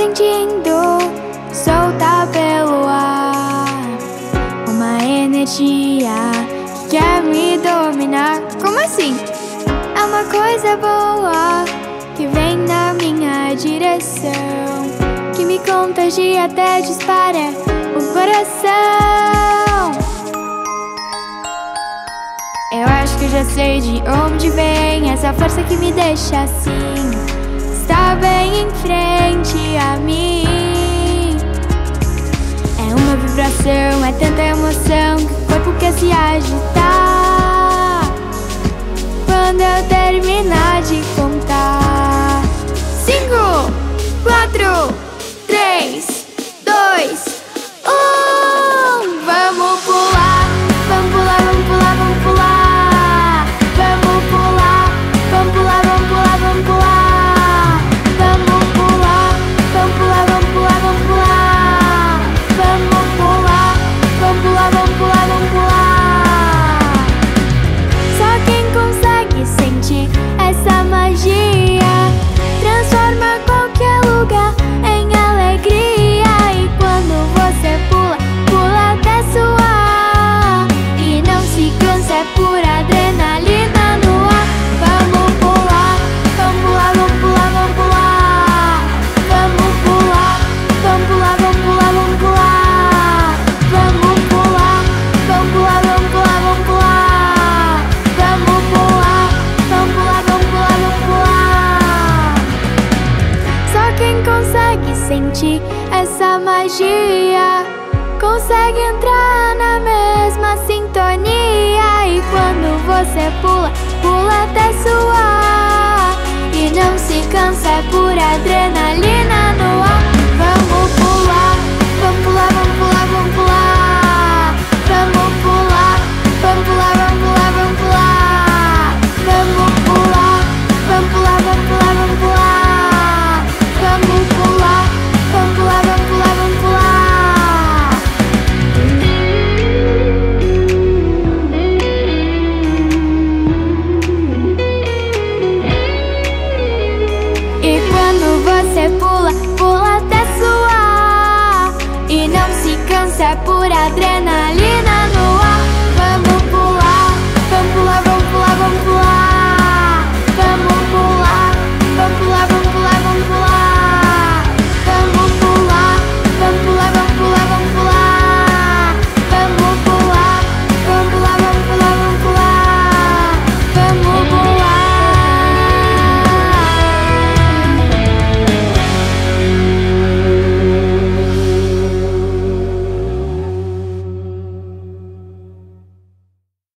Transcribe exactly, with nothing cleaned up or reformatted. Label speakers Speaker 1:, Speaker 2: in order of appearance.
Speaker 1: sentindo solta pelo ar uma energia que quer me dominar. Como assim? É uma coisa boa que vem na minha direção, que me contagia até dispara o coração. Eu acho que eu já sei de onde vem essa força que me deixa assim. Está bem em frente a mim. É uma vibração, é tanta emoção que o corpo quer se agitar. Quando eu terminar de contar: cinco, quatro, três, dois, um. Vamos pular, vamos pular, vamos pular, vamos pular. Vamos pular, vamos pular, vamos pular, vamos pular. Essa magia transforma qualquer lugar em alegria. E quando você pula, pula até suar e não se cansa, é pura adrenalina no ar. Vamos pular, vamos pular, vamos pular, vamos pular. Vamos pular, vamos pular, vamos pular, vamos pular. Vamos pular, vamos pular, vamos pular, vamos pular. Vamos pular, vamos pular, vamos quem consegue sentir essa magia consegue entrar na mesma sintonia. E quando você pula, pula até suar e não se cansa, é pura adrenalina no ar. Vamos pular, vamos pular, vamos pular, vamos pular. Vamos pular, vamos pular, vamos pular, vamos pular. Vamos pular, vamos pular, vamos pular, vamos pular. Vamos pular, vamos pular, vamos pular, vamos pular. E quando você pula, pula até suar e não se cansa, é pura adrenalina.